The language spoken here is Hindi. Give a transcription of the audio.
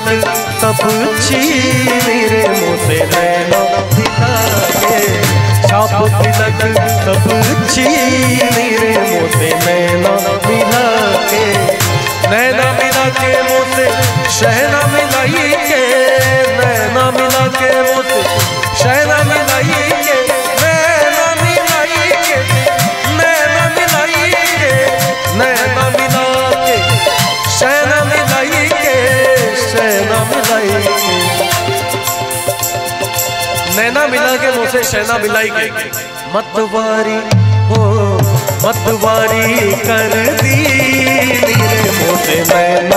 तिलक सब छीनी रे मोसे नैना मिला के, छाप तिलक सब छीनी रे मोसे नैना मिला के, नैना मिला के मोसे शहना मिलाई के, नैना मिला के मोसे शहना मिलाई के, नैना मिलाई के, नैना मिलाई के, नैना मिला के शहना मिलाई के, शहना मिलाई के, नैना मिला के मुझसे शहना मिलाई के, मतवारी हो मतवारी कर दी रे मोसे नैना